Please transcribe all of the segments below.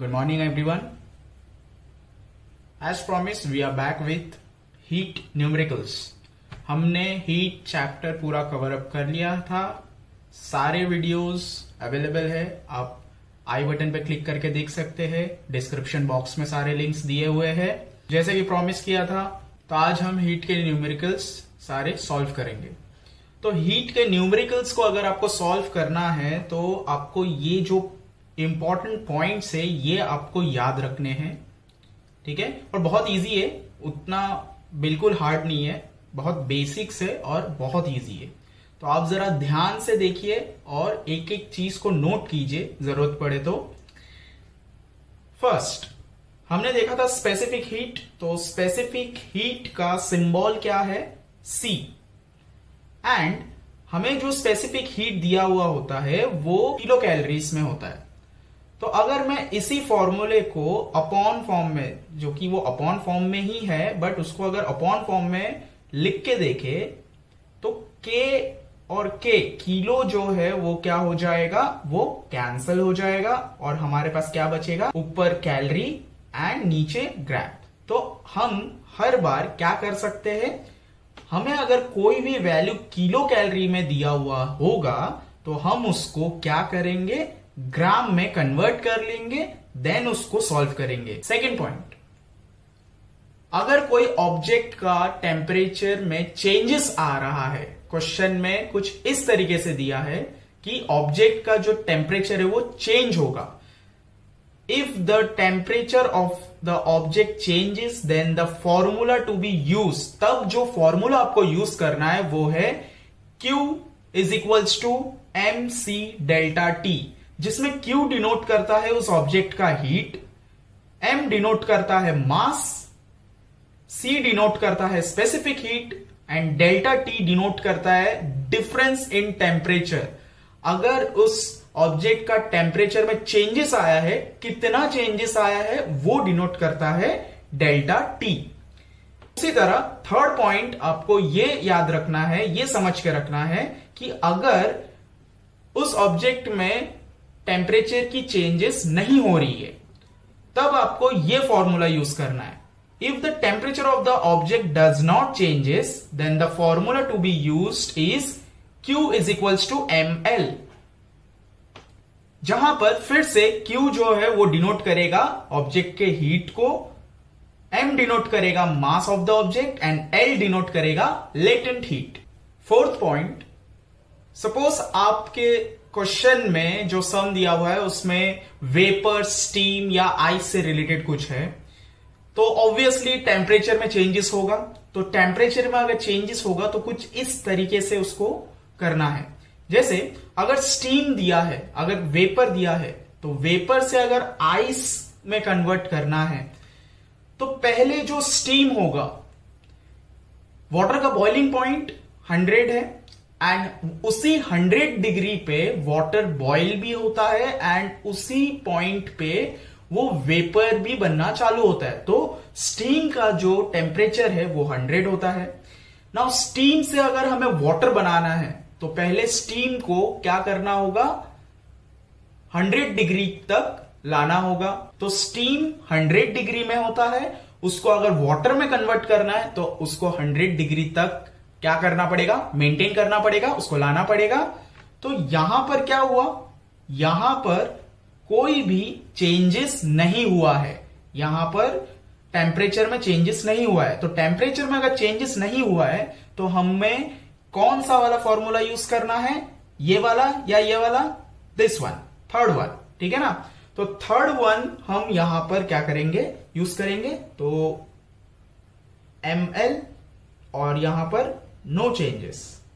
Good morning everyone. As promised, we are back with heat numericals. हमने heat chapter पूरा cover up कर लिया था. सारे वीडियोस अवेलेबल है, आप आई बटन पे क्लिक करके देख सकते हैं. डिस्क्रिप्शन बॉक्स में सारे लिंक्स दिए हुए हैं. जैसे कि प्रॉमिस किया था, तो आज हम हीट के न्यूमेरिकल्स सारे सॉल्व करेंगे. तो हीट के न्यूमेरिकल्स को अगर आपको सॉल्व करना है तो आपको ये जो इंपॉर्टेंट पॉइंट्स है ये आपको याद रखने हैं. ठीक है, और बहुत इजी है, उतना बिल्कुल हार्ड नहीं है, बहुत बेसिक्स है और बहुत इजी है. तो आप जरा ध्यान से देखिए और एक एक चीज को नोट कीजिए जरूरत पड़े तो. फर्स्ट हमने देखा था स्पेसिफिक हीट. तो स्पेसिफिक हीट का सिंबल क्या है? C. एंड हमें जो स्पेसिफिक हीट दिया हुआ होता है वो किलो कैलोरीज में होता है. तो अगर मैं इसी फॉर्मूले को अपॉन फॉर्म में, जो कि वो अपॉन फॉर्म में ही है, बट उसको अगर अपॉन फॉर्म में लिख के देखे तो K और K किलो जो है वो क्या हो जाएगा? वो कैंसल हो जाएगा और हमारे पास क्या बचेगा? ऊपर कैलोरी एंड नीचे ग्राम. तो हम हर बार क्या कर सकते हैं, हमें अगर कोई भी वैल्यू किलो कैलोरी में दिया हुआ होगा तो हम उसको क्या करेंगे? ग्राम में कन्वर्ट कर लेंगे, देन उसको सॉल्व करेंगे. सेकेंड पॉइंट, अगर कोई ऑब्जेक्ट का टेम्परेचर में चेंजेस आ रहा है, क्वेश्चन में कुछ इस तरीके से दिया है कि ऑब्जेक्ट का जो टेम्परेचर है वो चेंज होगा. If the temperature of the object changes then the formula to be use. तब जो फॉर्मूला आपको यूज करना है वो है Q is equals to MC delta T, जिसमें Q डिनोट करता है उस ऑब्जेक्ट का हीट, M डिनोट करता है मास, C डिनोट करता है specific heat and delta T denote करता है डिफरेंस इन टेम्परेचर. अगर उस ऑब्जेक्ट का टेम्परेचर में चेंजेस आया है, कितना चेंजेस आया है, वो डिनोट करता है डेल्टा T. उसी तरह थर्ड पॉइंट आपको ये याद रखना है, ये समझ के रखना है कि अगर उस ऑब्जेक्ट में टेम्परेचर की चेंजेस नहीं हो रही है तब आपको ये फॉर्मूला यूज करना है. If the temperature of the object does not changes then the formula to be used is Q is equals to ML, जहां पर फिर से Q जो है वो डिनोट करेगा ऑब्जेक्ट के हीट को, M डिनोट करेगा mass of the object and L denote करेगा latent heat. Fourth point, suppose आपके क्वेश्चन में जो सम दिया हुआ है उसमें वेपर, स्टीम या आइस से रिलेटेड कुछ है, तो ऑब्वियसली टेम्परेचर में चेंजेस होगा. तो टेम्परेचर में अगर चेंजेस होगा तो कुछ इस तरीके से उसको करना है. जैसे अगर स्टीम दिया है, अगर वेपर दिया है, तो वेपर से अगर आइस में कन्वर्ट करना है तो पहले जो स्टीम होगा, वाटर का बॉइलिंग पॉइंट 100 है एंड उसी 100 डिग्री पे वाटर बॉयल भी होता है एंड उसी पॉइंट पे वो वेपर भी बनना चालू होता है. तो स्टीम का जो टेम्परेचर है वो 100 होता है. नाउ स्टीम से अगर हमें वाटर बनाना है तो पहले स्टीम को क्या करना होगा? 100 डिग्री तक लाना होगा. तो स्टीम 100 डिग्री में होता है, उसको अगर वाटर में कन्वर्ट करना है तो उसको 100 डिग्री तक क्या करना पड़ेगा? मेंटेन करना पड़ेगा, उसको लाना पड़ेगा. तो यहां पर क्या हुआ? यहां पर कोई भी चेंजेस नहीं हुआ है, यहां पर टेम्परेचर में चेंजेस नहीं हुआ है. तो टेम्परेचर में अगर चेंजेस नहीं हुआ है तो हमें कौन सा वाला फॉर्मूला यूज करना है? ये वाला या ये वाला? This one, third one. ठीक है ना? तो थर्ड वन हम यहां पर क्या करेंगे? यूज करेंगे. तो ML और यहां पर नो चेंजेस.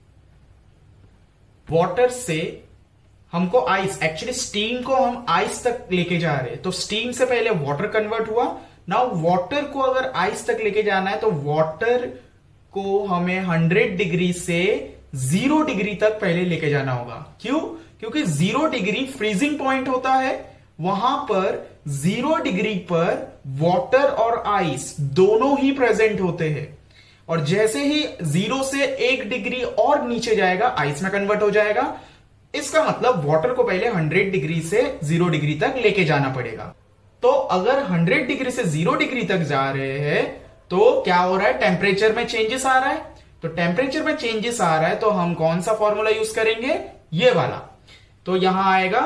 वाटर से हमको आइस, एक्चुअली स्टीम को हम आइस तक लेके जा रहे हैं, तो स्टीम से पहले वाटर कन्वर्ट हुआ. नाउ वाटर को अगर आइस तक लेके जाना है तो वाटर को हमें 100 डिग्री से 0 डिग्री तक पहले लेके जाना होगा. क्यों? क्योंकि 0 डिग्री फ्रीजिंग पॉइंट होता है. वहां पर 0 डिग्री पर वाटर और आइस दोनों ही प्रेजेंट होते हैं और जैसे ही 0 से 1 डिग्री और नीचे जाएगा आइस में कन्वर्ट हो जाएगा. इसका मतलब वाटर को पहले 100 डिग्री से 0 डिग्री तक लेके जाना पड़ेगा. तो अगर 100 डिग्री से 0 डिग्री तक जा रहे हैं तो क्या हो रहा है, टेम्परेचर में चेंजेस आ रहा है। तो टेम्परेचर में चेंजेस आ रहा है तो हम कौन सा फॉर्मूला यूज करेंगे, ये वाला। तो यहां आएगा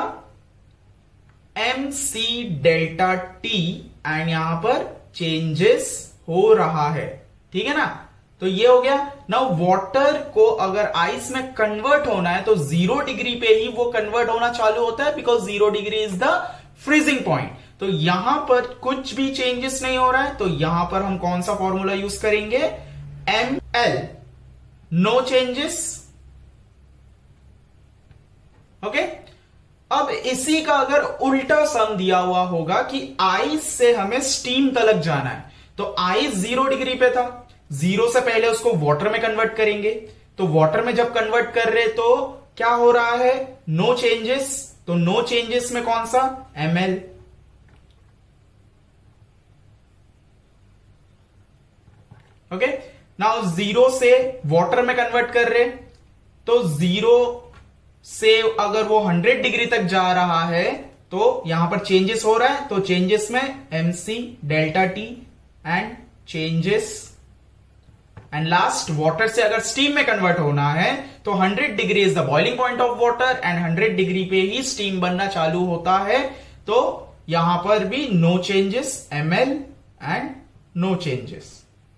mc डेल्टा टी एंड यहां पर चेंजेस हो रहा है, ठीक है ना। तो ये हो गया। नाउ वाटर को अगर आइस में कन्वर्ट होना है तो 0 डिग्री पे ही वो कन्वर्ट होना चालू होता है, because 0 degree is the freezing point. तो यहां पर कुछ भी चेंजेस नहीं हो रहा है, तो यहां पर हम कौन सा फॉर्मूला यूज करेंगे, ml, नो चेंजेस। ओके, अब इसी का अगर उल्टा सम दिया हुआ होगा कि आइस से हमें स्टीम तलक जाना है, तो आइस 0 डिग्री पे था, 0 से पहले उसको वाटर में कन्वर्ट करेंगे। तो वाटर में जब कन्वर्ट कर रहे तो क्या हो रहा है, नो चेंजेस। तो नो चेंजेस में कौन सा, ml। ओके, नाउ 0 से वाटर में कन्वर्ट कर रहे, तो 0 से अगर वो 100 डिग्री तक जा रहा है तो यहां पर चेंजेस हो रहा है, तो चेंजेस में mc delta T and changes. And last, water से अगर स्टीम में कन्वर्ट होना है तो 100 degree is the boiling point of water and 100 degree पे ही स्टीम बनना चालू होता है। तो यहां पर भी no changes, ml and no changes.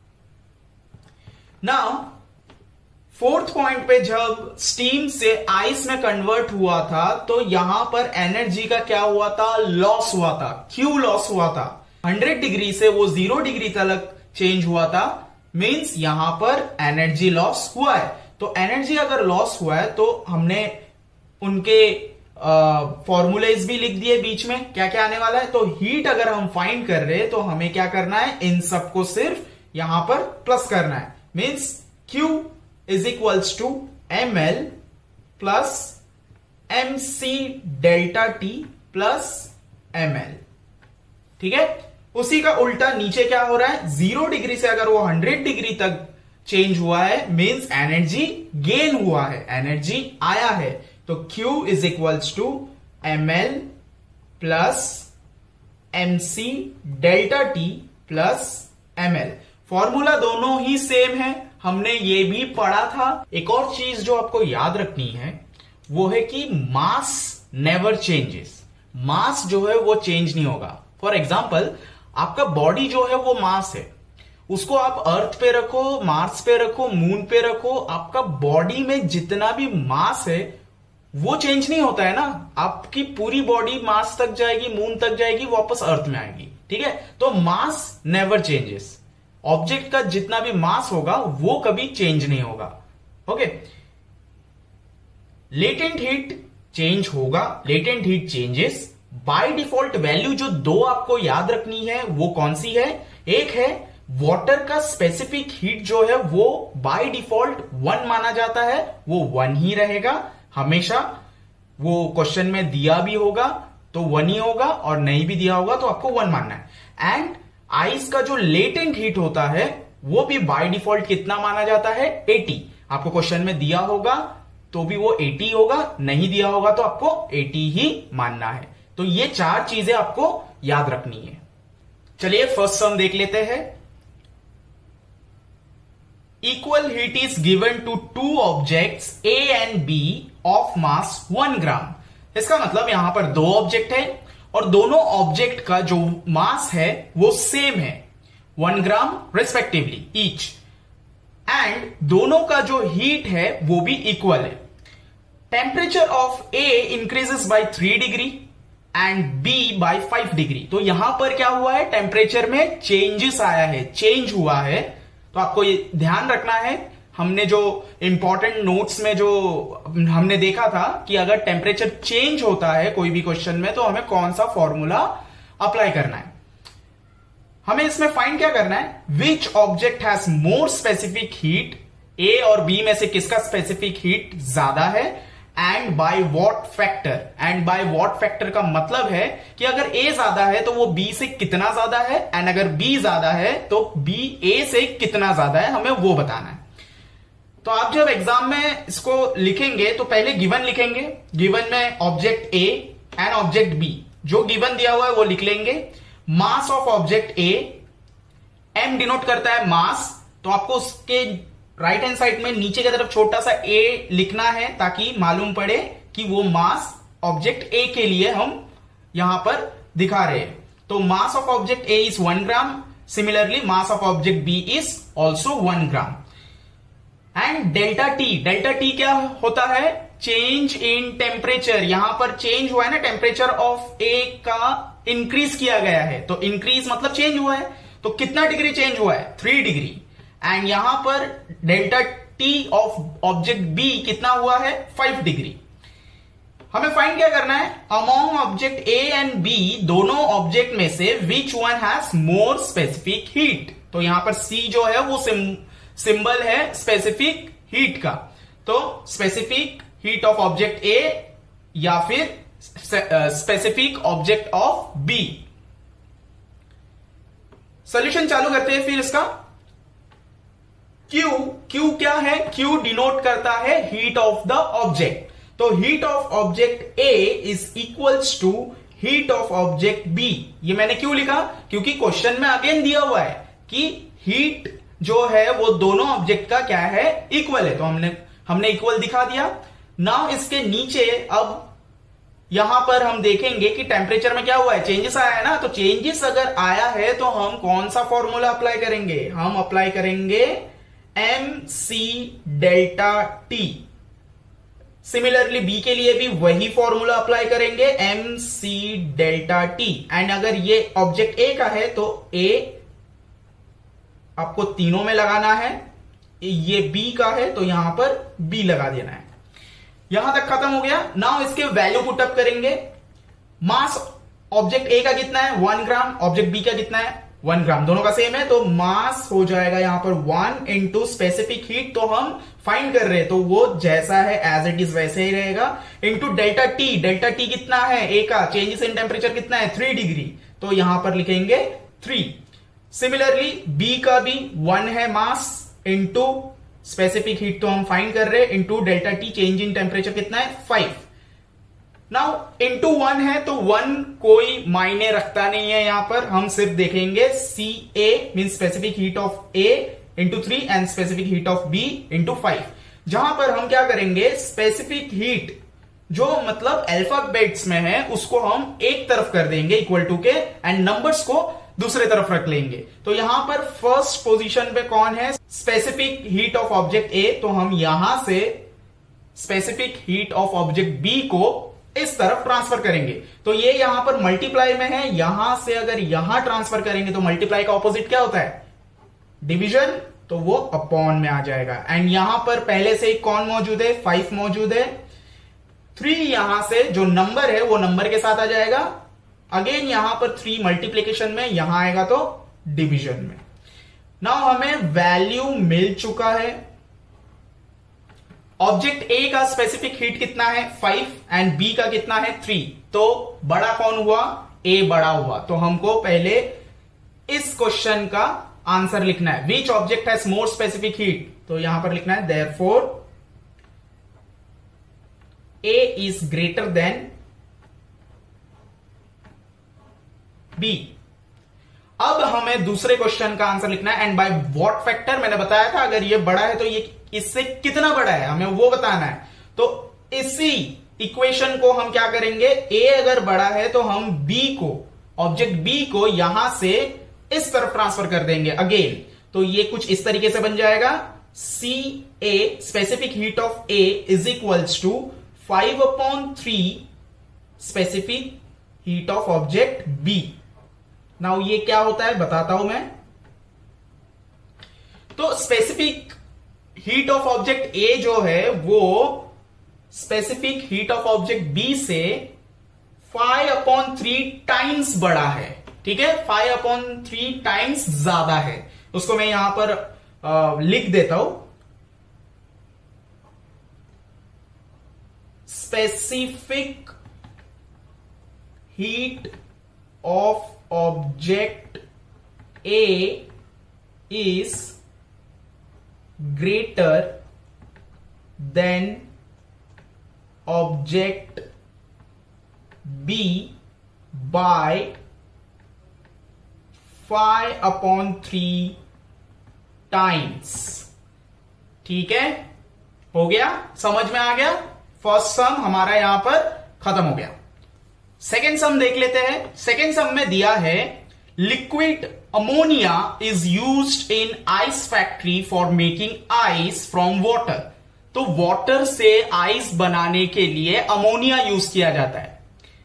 Now fourth point पे जब स्टीम से आइस में कन्वर्ट हुआ था तो यहां पर एनर्जी का क्या हुआ था, लॉस हुआ था। क्यों लॉस हुआ था, 100 डिग्री से वो 0 डिग्री तक चेंज हुआ था, मींस यहां पर एनर्जी लॉस हुआ है। तो एनर्जी अगर लॉस हुआ है तो हमने उनके फॉर्मूलेज भी लिख दिए बीच में, क्या क्या आने वाला है। तो हीट अगर हम फाइंड कर रहे हैं तो हमें क्या करना है, इन सबको सिर्फ यहां पर प्लस करना है, means Q is equals to ml plus mc delta t plus ml, ठीक है। उसी का उल्टा नीचे क्या हो रहा है, 0 डिग्री से अगर वो 100 डिग्री तक चेंज हुआ है, मींस एनर्जी गेन हुआ है, एनर्जी आया है। तो Q is equals to ml plus mc delta t plus ml। Formula दोनों ही सेम है, हमने ये भी पढ़ा था। एक और चीज जो आपको याद रखनी है वो है कि मास नेवर चेंजेस। मास जो है वो चेंज नहीं होगा। फॉर एग्जाम्पल, आपका बॉडी जो है वो मास है, उसको आप अर्थ पे रखो, मार्स पे रखो, मून पे रखो, आपका बॉडी में जितना भी मास है वो चेंज नहीं होता है ना। आपकी पूरी बॉडी मार्स तक जाएगी, मून तक जाएगी, वापस अर्थ में आएगी, ठीक है। तो मास नेवर चेंजेस। ऑब्जेक्ट का जितना भी मास होगा वो कभी चेंज नहीं होगा। ओके, लेटेंट हीट चेंज होगा, latent heat changes. By default value जो दो आपको याद रखनी है वो कौन सी है, एक है वाटर का स्पेसिफिक हीट जो है वो बाय डिफॉल्ट 1 माना जाता है, वो 1 ही रहेगा हमेशा। वो क्वेश्चन में दिया भी होगा तो 1 ही होगा और नहीं भी दिया होगा तो आपको 1 मानना है। एंड आइस का जो लेटेंट हीट होता है वो भी बाय डिफॉल्ट कितना माना जाता है, 80। आपको क्वेश्चन में दिया होगा तो भी वो 80 होगा, नहीं दिया होगा तो आपको 80 ही मानना है। तो ये 4 चीजें आपको याद रखनी है। चलिए फर्स्ट सम देख लेते हैं। Equal heat is given to 2 objects A and B of mass 1 gram. इसका मतलब यहां पर 2 ऑब्जेक्ट है और दोनों ऑब्जेक्ट का जो मास है वो सेम है, 1 ग्राम रेस्पेक्टिवली ईच। एंड दोनों का जो हीट है वो भी इक्वल है। Temperature of A increases by 3 degree and B by 5 degree. तो यहां पर क्या हुआ है, टेम्परेचर में चेंजेस आया है, चेंज हुआ है। तो आपको ये ध्यान रखना है, हमने जो इंपॉर्टेंट नोट्स में जो हमने देखा था कि अगर टेम्परेचर चेंज होता है कोई भी क्वेश्चन में तो हमें कौन सा फॉर्मूला अप्लाई करना है। हमें इसमें फाइंड क्या करना है, which object has more specific heat, A और बी में से किसका स्पेसिफिक हीट ज्यादा है, and by what factor. And by what factor का मतलब है कि अगर ए ज्यादा है तो वो बी से कितना ज्यादा है, एंड अगर बी ज्यादा है तो बी ए से कितना ज्यादा है, हमें वो बताना है। तो आप जब एग्जाम में इसको लिखेंगे तो पहले गिवन लिखेंगे, गिवन में object A and object B, जो गिवन दिया हुआ है वो लिख लेंगे। Mass of object A, M denote करता है मास, तो आपको उसके राइट हैंड साइड में नीचे की तरफ छोटा सा ए लिखना है ताकि मालूम पड़े कि वो मास ऑब्जेक्ट ए के लिए हम यहां पर दिखा रहे हैं। तो mass of object A is 1 gram, similarly mass of object B is also 1 gram. And delta T क्या होता है? Change in temperature. यहां पर चेंज हुआ है ना, टेम्परेचर ऑफ ए का इंक्रीज किया गया है, तो इंक्रीज मतलब चेंज हुआ है। तो कितना डिग्री चेंज हुआ है? 3 डिग्री। एंड यहां पर delta T of object B कितना हुआ है? 5 डिग्री। हमें फाइंड क्या करना है? Among object A and B, दोनों ऑब्जेक्ट में से which one has more specific heat. तो यहां पर सी जो है वो सिंबल है स्पेसिफिक हीट का। तो specific heat of object A या फिर specific object of B. Solution चालू करते हैं फिर इसका। क्यू क्या है? क्यू डिनोट करता है हीट ऑफ द ऑब्जेक्ट। तो heat of object A is equals to heat of object B. ये मैंने क्यों लिखा? क्योंकि क्वेश्चन में अगेन दिया हुआ है कि हीट जो है वो दोनों ऑब्जेक्ट का क्या है? इक्वल है। तो हमने इक्वल दिखा दिया। नाउ इसके नीचे अब यहां पर हम देखेंगे कि टेम्परेचर में क्या हुआ है? चेंजेस आया है ना। तो चेंजेस अगर आया है तो हम कौन सा फॉर्मूला अप्लाई करेंगे? हम अप्लाई करेंगे mc delta T. Similarly B के लिए भी वही फॉर्मूला अप्लाई करेंगे, mc डेल्टा टी। एंड अगर ये ऑब्जेक्ट ए का है तो ए आपको तीनों में लगाना है, ये बी का है तो यहां पर बी लगा देना है। यहां तक खत्म हो गया। नाउ इसके वैल्यू पुटअप करेंगे। मास ऑब्जेक्ट ए का कितना है? 1 ग्राम। ऑब्जेक्ट बी का कितना है? 1 ग्राम। दोनों का सेम है, तो मास हो जाएगा यहां पर 1 इंटू स्पेसिफिक हीट, तो हम फाइंड कर रहे हैं तो वो जैसा है एज इट इज वैसे ही रहेगा, into delta T. Delta T कितना है? ए का चेंजेस इन टेम्परेचर कितना है? 3 डिग्री, तो यहां पर लिखेंगे 3। सिमिलरली बी का भी 1 है मास, इंटू स्पेसिफिक हीट तो हम फाइंड कर रहे हैं, into delta T change in temperature कितना है? 5। नाउ इंटू 1 है तो 1 कोई मायने रखता नहीं है, यहां पर हम सिर्फ देखेंगे C A mean specific heat of A into 3 and specific heat of B into 5। जहां पर हम क्या करेंगे? स्पेसिफिक हीट जो मतलब अल्फाबेट्स में है उसको हम एक तरफ कर देंगे इक्वल टू के, एंड नंबर्स को दूसरे तरफ रख लेंगे। तो यहां पर फर्स्ट पोजीशन पे कौन है? Specific heat of object A, तो हम यहां से specific heat of object B को इस तरफ ट्रांसफर करेंगे। तो ये यहां पर मल्टीप्लाई में है, यहां से अगर यहां ट्रांसफर करेंगे तो मल्टीप्लाई का ऑपोजिट क्या होता है? डिवीजन, तो वो अपॉन में आ जाएगा। एंड यहां पर पहले से ही कौन मौजूद है? 5 मौजूद है। 3 यहां से जो नंबर है वो नंबर के साथ आ जाएगा। अगेन यहां पर 3 मल्टीप्लीकेशन में, यहां आएगा तो डिवीजन में। नाउ हमें वैल्यू मिल चुका है। ऑब्जेक्ट ए का स्पेसिफिक हीट कितना है? 5 एंड बी का कितना है? 3। तो बड़ा कौन हुआ? ए बड़ा हुआ। तो हमको पहले इस क्वेश्चन का आंसर लिखना है। Which object has more specific heat? तो यहां पर लिखना है therefore A is greater than B. अब हमें दूसरे क्वेश्चन का आंसर लिखना है, एंड बाय व्हाट फैक्टर? मैंने बताया था अगर ये बड़ा है तो ये इससे कितना बड़ा है हमें वो बताना है। तो इसी इक्वेशन को हम क्या करेंगे? ए अगर बड़ा है तो हम बी को, ऑब्जेक्ट बी को यहां से इस तरफ ट्रांसफर कर देंगे अगेन। तो ये कुछ इस तरीके से बन जाएगा, C A specific heat of A is equals to 5/3 specific heat of object B. Now ये क्या होता है बताता हूं मैं। तो specific heat of object A जो है वो specific heat of object B से 5/3 टाइम्स बड़ा है। ठीक है, 5/3 टाइम्स ज्यादा है। उसको मैं यहां पर लिख देता हूं। Specific heat of object A is greater than object B by 5/3 times. ठीक है, हो गया, समझ में आ गया। फर्स्ट सम हमारा यहां पर खत्म हो गया। सेकेंड सम देख लेते हैं। सेकेंड सम में दिया है liquid ammonia is used in ice factory for making ice from water. तो वाटर से आइस बनाने के लिए अमोनिया यूज किया जाता है।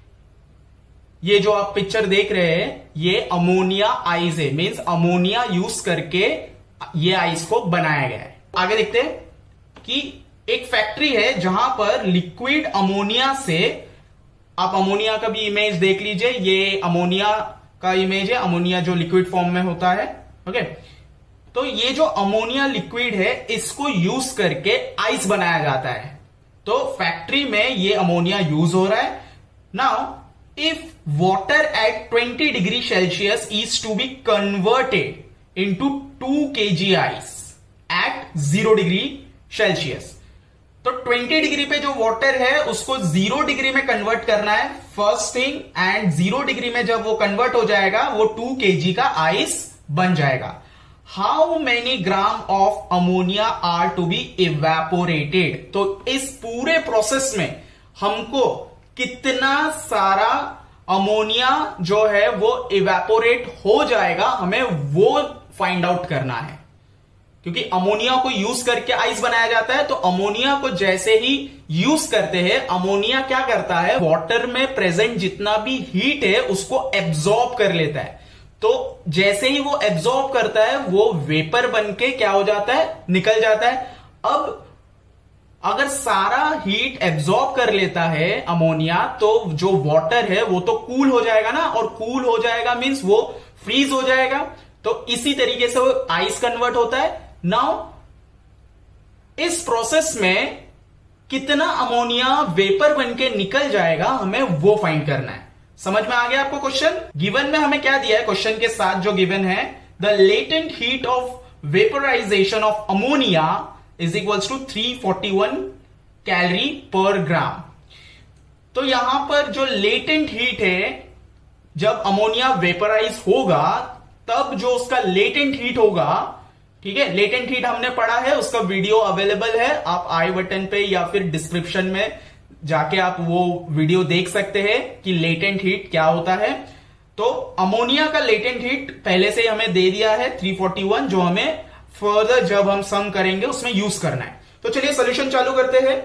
ये जो आप पिक्चर देख रहे हैं ये अमोनिया आइस है, मीन्स अमोनिया यूज करके ये आइस को बनाया गया है। आगे देखते हैं कि एक फैक्ट्री है जहां पर लिक्विड अमोनिया से, आप अमोनिया का भी इमेज देख लीजिए, ये अमोनिया का इमेज है, अमोनिया जो लिक्विड फॉर्म में होता है। ओके, तो ये जो अमोनिया लिक्विड है इसको यूज करके आइस बनाया जाता है। तो फैक्ट्री में ये अमोनिया यूज हो रहा है। Now if water at 20 degree Celsius is to be converted into 2 kg ice at 0 degree Celsius, तो 20 डिग्री पे जो वाटर है उसको 0 डिग्री में कन्वर्ट करना है फर्स्ट थिंग, एंड 0 डिग्री में जब वो कन्वर्ट हो जाएगा वो 2 kg का आइस बन जाएगा। How many gram of ammonia are to be evaporated. तो इस पूरे प्रोसेस में हमको कितना सारा अमोनिया जो है वो इवेपोरेट हो जाएगा, हमें वो फाइंड आउट करना है। क्योंकि अमोनिया को यूज करके आइस बनाया जाता है, तो अमोनिया को जैसे ही यूज करते हैं, अमोनिया क्या करता है, वाटर में प्रेजेंट जितना भी हीट है उसको एब्जॉर्ब कर लेता है। तो जैसे ही वो एब्जॉर्ब करता है वो वेपर बनके क्या हो जाता है, निकल जाता है। अब अगर सारा हीट एब्जॉर्ब कर लेता है अमोनिया, तो जो वाटर है वो तो कूल हो जाएगा ना, और कूल हो जाएगा मींस वो फ्रीज हो जाएगा। तो इसी तरीके से वो आइस कन्वर्ट होता है। नाउ इस प्रोसेस में कितना अमोनिया वेपर बनके निकल जाएगा, हमें वो फाइंड करना है। समझ में आ गया आपको क्वेश्चन? गिवन में हमें क्या दिया है, क्वेश्चन के साथ जो गिवन है, the latent heat of vaporization of ammonia is equals to 341 calorie per gram. तो यहां पर जो लेटेंट हीट है, जब अमोनिया वेपराइज होगा तब जो उसका लेटेंट हीट होगा, ठीक है, लेटेंट हीट हमने पढ़ा है, उसका वीडियो अवेलेबल है, आप आई बटन पे या फिर डिस्क्रिप्शन में जाके आप वो वीडियो देख सकते हैं कि लेटेंट हीट क्या होता है। तो अमोनिया का लेटेंट हीट पहले से हमें दे दिया है 341, जो हमें फर्दर जब हम सम करेंगे उसमें यूज करना है। तो चलिए सॉल्यूशन चालू करते हैं।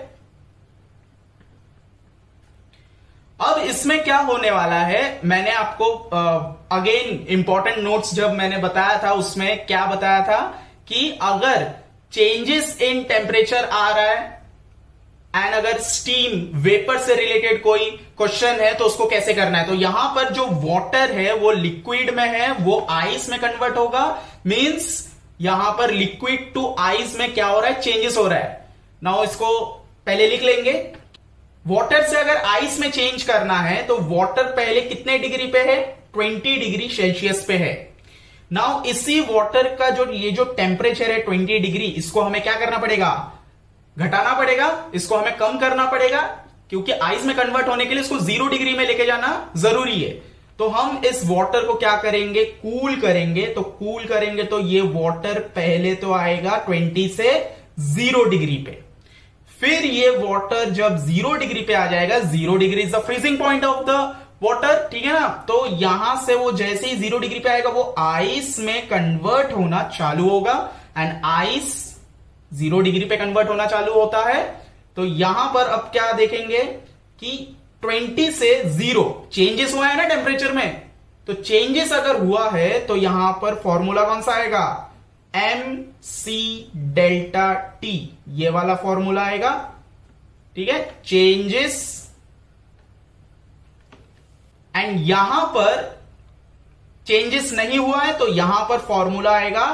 अब इसमें क्या होने वाला है, मैंने आपको अगेन इंपॉर्टेंट नोट्स जब मैंने बताया था उसमें क्या बताया था कि अगर चेंजेस इन टेम्परेचर आ रहा है एंड अगर स्टीम वेपर से रिलेटेड कोई क्वेश्चन है तो उसको कैसे करना है। तो यहां पर जो वाटर है वो लिक्विड में है, वो आइस में कन्वर्ट होगा, मींस यहां पर लिक्विड टू आइस में क्या हो रहा है, चेंजेस हो रहा है। नाउ इसको पहले लिख लेंगे। वाटर से अगर आइस में चेंज करना है तो वाटर पहले कितने डिग्री पे है, 20 डिग्री सेल्सियस पे है। नाउ इसी वाटर का जो ये जो टेम्परेचर है 20 डिग्री, इसको हमें क्या करना पड़ेगा, घटाना पड़ेगा, इसको हमें कम करना पड़ेगा, क्योंकि आइस में कन्वर्ट होने के लिए इसको 0 डिग्री में लेके जाना जरूरी है। तो हम इस वाटर को क्या करेंगे, कूल करेंगे। तो कूल करेंगे तो ये वाटर पहले तो आएगा 20 से 0 डिग्री पे, फिर ये वाटर जब 0 डिग्री पे आ जाएगा, 0 degree is the freezing point of the water, ठीक है ना। तो यहां से वो जैसे ही 0 डिग्री पे आएगा वो आइस में कन्वर्ट होना चालू होगा, एंड आइस 0 डिग्री पे कन्वर्ट होना चालू होता है। तो यहां पर अब क्या देखेंगे कि 20 से 0 चेंजेस हुआ है ना टेम्परेचर में, तो चेंजेस अगर हुआ है तो यहां पर फॉर्मूला कौन सा आएगा, MC डेल्टा T, ये वाला फॉर्मूला आएगा, ठीक है, चेंजेस। एंड यहां पर चेंजेस नहीं हुआ है तो यहां पर फॉर्मूला आएगा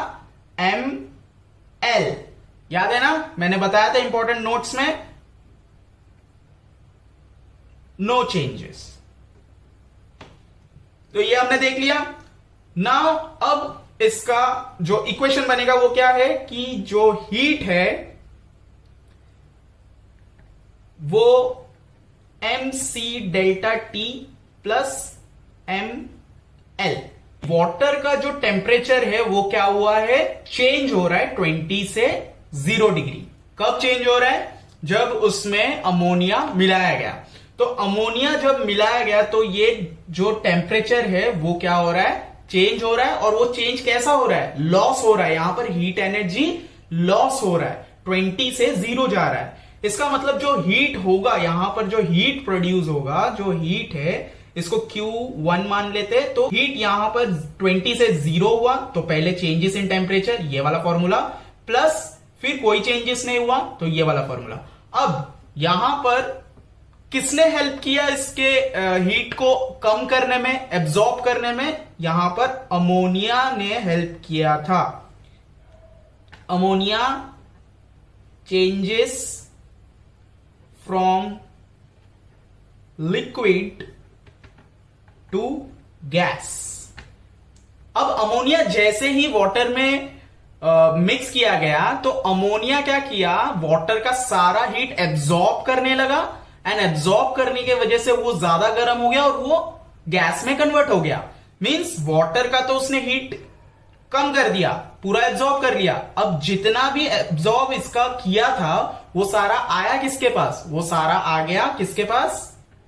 ML, याद है ना, मैंने बताया था इंपॉर्टेंट नोट्स में, नो चेंजेस। तो ये हमने देख लिया। नाउ अब इसका जो इक्वेशन बनेगा वो क्या है कि जो हीट है वो MC delta T plus ML, water का जो टेम्परेचर है वो क्या हुआ है, चेंज हो रहा है 20 से 0 डिग्री। कब चेंज हो रहा है, जब उसमें अमोनिया मिलाया गया। तो अमोनिया जब मिलाया गया तो ये जो टेम्परेचर है वो क्या हो रहा है, चेंज हो रहा है। और वो चेंज कैसा हो रहा है, लॉस हो रहा है। यहां पर हीट एनर्जी लॉस हो रहा है, 20 से 0 जा रहा है। इसका मतलब जो हीट होगा, यहां पर जो हीट प्रोड्यूस होगा, जो हीट है इसको Q1 मान लेते हैं। तो हीट यहां पर 20 से 0 हुआ तो पहले चेंजेस इन टेम्परेचर, ये वाला फॉर्मूला, प्लस फिर कोई चेंजेस नहीं हुआ तो ये वाला फॉर्मूला। अब यहां पर किसने हेल्प किया इसके हीट को कम करने में, एब्जॉर्ब करने में, यहां पर अमोनिया ने हेल्प किया था। Ammonia changes from liquid to gas. अब अमोनिया जैसे ही वाटर में मिक्स किया गया तो अमोनिया क्या किया, वाटर का सारा हीट एब्जॉर्ब करने लगा, एंड एब्जॉर्ब करने की वजह से वो ज्यादा गर्म हो गया और वो गैस में कन्वर्ट हो गया। मींस वाटर का तो उसने हीट कम कर दिया, पूरा एब्जॉर्ब कर लिया। अब जितना भी एब्जॉर्ब इसका किया था वो सारा आया किसके पास, वो सारा आ गया किसके पास,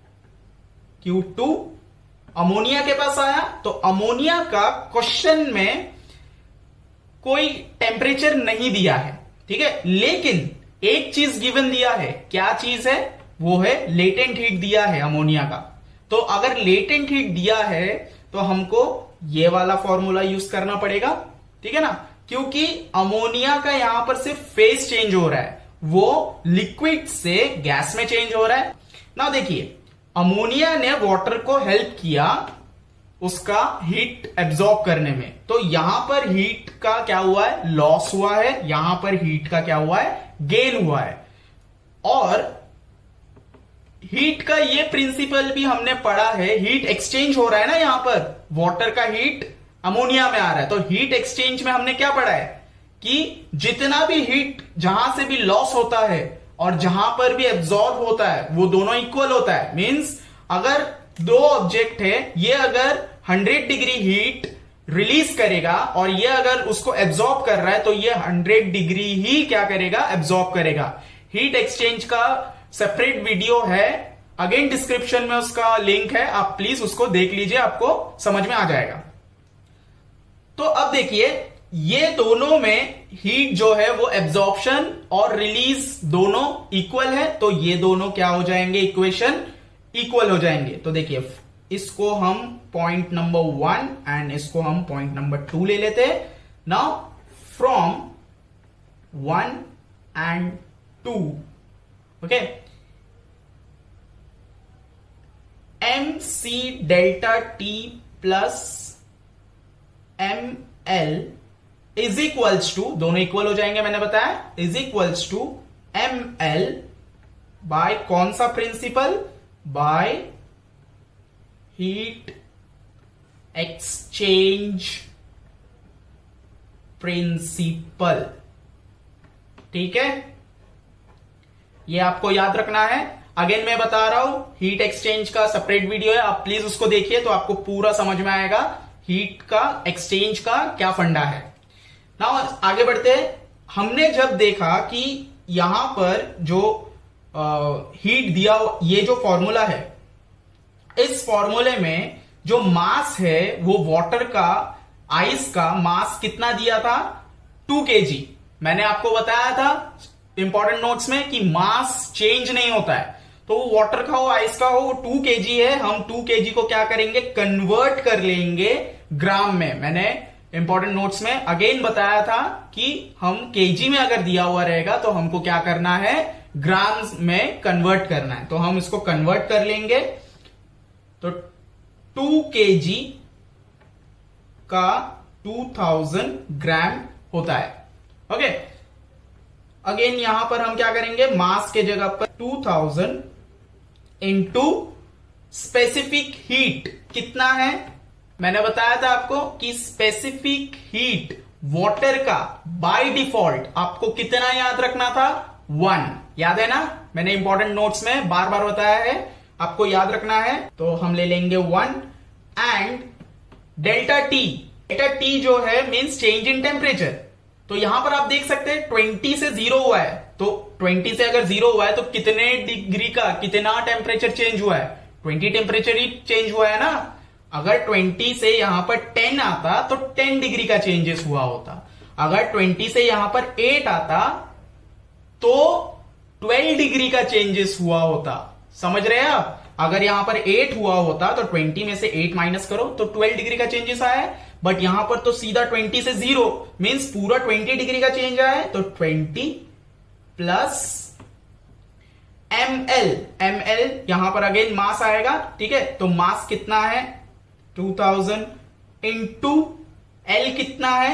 Q2 अमोनिया के पास आया। तो अमोनिया का क्वेश्चन में कोई टेम्परेचर नहीं दिया है, ठीक है, लेकिन एक चीज गिवन दिया है। क्या चीज है, वो है लेटेंट हीट दिया है अमोनिया का। तो अगर लेटेंट हीट दिया है तो हमको ये वाला फॉर्मूला यूज करना पड़ेगा, ठीक है ना, क्योंकि अमोनिया का यहां पर सिर्फ फेज चेंज हो रहा है, वो लिक्विड से गैस में चेंज हो रहा है ना। देखिए अमोनिया ने वाटर को हेल्प किया उसका हीट एब्जॉर्ब करने में, तो यहां पर हीट का क्या हुआ है, लॉस हुआ है। यहां पर हीट का क्या हुआ है, गेन हुआ है। और हीट का ये प्रिंसिपल भी हमने पढ़ा है, हीट एक्सचेंज हो रहा है ना, यहां पर वाटर का हीट अमोनिया में आ रहा है। तो हीट एक्सचेंज में हमने क्या पढ़ा है कि जितना भी हीट जहां से भी लॉस होता है और जहां पर भी एब्जॉर्ब होता है वो दोनों इक्वल होता है। मींस अगर दो ऑब्जेक्ट है, ये अगर 100 डिग्री हीट रिलीज करेगा और ये अगर उसको एब्जॉर्ब कर रहा है तो ये 100 डिग्री ही क्या करेगा, एब्जॉर्ब करेगा। हीट एक्सचेंज का सेपरेट वीडियो है, अगेन डिस्क्रिप्शन में उसका लिंक है, आप प्लीज उसको देख लीजिए, आपको समझ में आ जाएगा। तो अब देखिए ये दोनों में हीट जो है वो एब्जॉर्प्शन और रिलीज दोनों इक्वल है, तो ये दोनों क्या हो जाएंगे, इक्वेशन इक्वल हो जाएंगे। तो देखिए इसको हम पॉइंट नंबर 1 एंड इसको हम पॉइंट नंबर 2 ले लेते हैं। Now from 1 and 2, okay, MC delta T plus ML is equals to, दोनों इक्वल हो जाएंगे मैंने बताया, is equals to ML by कौन सा principle, by heat exchange principle. ठीक है, ये आपको याद रखना है। अगेन मैं बता रहा हूं, हीट एक्सचेंज का सेपरेट वीडियो है, आप प्लीज उसको देखिए तो आपको पूरा समझ में आएगा हीट का एक्सचेंज का क्या फंडा है। नाउ आगे बढ़ते हैं। हमने जब देखा कि यहां पर जो हीट दिया, ये जो फॉर्मूला है, इस फॉर्मूले में जो मास है वो वाटर का, आइस का मास कितना दिया था, 2 kg। मैंने आपको बताया था इंपॉर्टेंट नोट्स में कि मास चेंज नहीं होता है, तो वो वाटर का हो आइस का हो, वो 2 kg है। हम 2 kg को क्या करेंगे, कन्वर्ट कर लेंगे ग्राम में। मैंने इंपॉर्टेंट नोट्स में अगेन बताया था कि हम kg में अगर दिया हुआ रहेगा तो हमको क्या करना है, ग्राम में कन्वर्ट करना है। तो हम इसको कन्वर्ट कर लेंगे। तो 2 kg का 2000 ग्राम होता है। ओके, अगेन यहां पर हम क्या करेंगे, मास के जगह पर 2000 इंटू स्पेसिफिक हीट कितना है, मैंने बताया था आपको कि स्पेसिफिक हीट वाटर का बाय डिफॉल्ट आपको कितना याद रखना था, 1। याद है ना, मैंने इंपॉर्टेंट नोट्स में बार बार बताया है, आपको याद रखना है। तो हम ले लेंगे 1 एंड डेल्टा टी जो है मीन्स चेंज इन टेम्परेचर। तो यहां पर आप देख सकते हैं 20 से 0 हुआ है, तो 20 से अगर 0 हुआ है तो कितने डिग्री का कितना टेम्परेचर चेंज हुआ है? 20 टेम्परेचर ही चेंज हुआ है ना। अगर 20 से यहां पर 10 आता तो 10 डिग्री का चेंजेस हुआ होता। अगर 20 से यहां पर 8 आता तो 12 डिग्री का चेंजेस हुआ होता। समझ रहे हैं आप? अगर यहां पर 8 हुआ होता तो 20 में से 8 माइनस करो तो 12 डिग्री का चेंजेस आया है। बट यहां पर तो सीधा 20 से 0 मींस पूरा 20 डिग्री का चेंज आया है। तो 20 प्लस ml यहां पर अगेन मास आएगा, ठीक है। तो मास कितना है? 2000 इंटू L कितना है?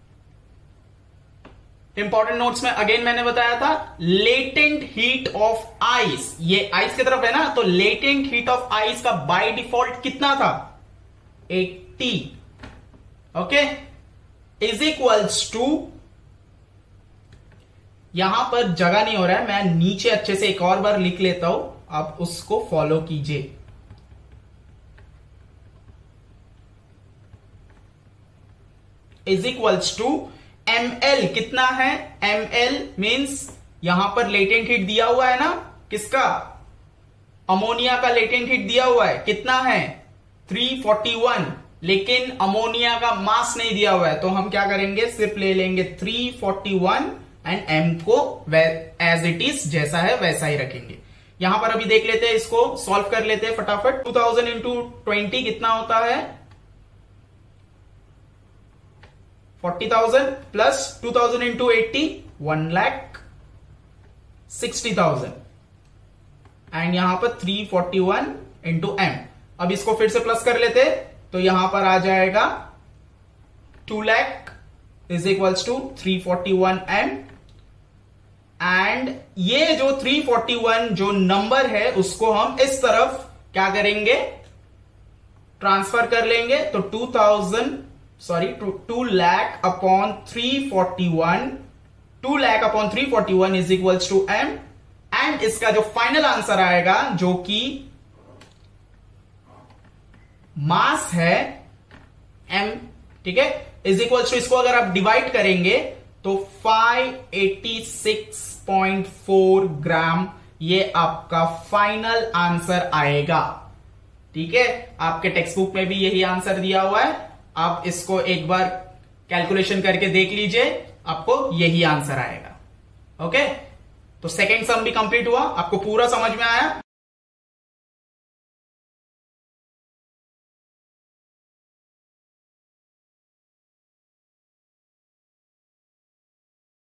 इंपॉर्टेंट नोट्स में अगेन मैंने बताया था लेटेंट हीट ऑफ आइस, ये आइस की तरफ है ना, तो लेटेंट हीट ऑफ आइस का बाय डिफॉल्ट कितना था? 80। ओके, इज इक्वल्स टू, यहां पर जगह नहीं हो रहा है, मैं नीचे अच्छे से एक और बार लिख लेता हूं, आप उसको फॉलो कीजिए। इज इक्वल्स टू ml कितना है? ml मींस यहां पर लेटेंट हीट दिया हुआ है ना, किसका? अमोनिया का लेटेंट हीट दिया हुआ है, कितना है? 341। लेकिन अमोनिया का मास नहीं दिया हुआ है, तो हम क्या करेंगे? सिर्फ ले लेंगे 341 एंड m को एज इट इज जैसा है वैसा ही रखेंगे। यहां पर अभी देख लेते हैं, इसको सॉल्व कर लेते हैं फटाफट। 2000 इंटू 20 कितना होता है? 40,000 प्लस 2000 इंटू 80 1,60,000 एंड यहां पर 341 इंटू m। अब इसको फिर से प्लस कर लेते, तो यहां पर आ जाएगा 2 lakh is equals to 341 m and ये जो 341 जो नंबर है उसको हम इस तरफ क्या करेंगे? ट्रांसफर कर लेंगे। तो 2 lakh upon 341, 2 lakh upon 341 is equals to m and इसका जो फाइनल आंसर आएगा जो कि मास है m, ठीक है, इज इक्वल्स टू, इसको अगर आप डिवाइड करेंगे तो 586.4 ग्राम ये आपका फाइनल आंसर आएगा। ठीक है, आपके टेक्स्ट बुक में भी यही आंसर दिया हुआ है, आप इसको एक बार कैलकुलेशन करके देख लीजिए, आपको यही आंसर आएगा। ओके, तो सेकेंड सम भी कंप्लीट हुआ, आपको पूरा समझ में आया?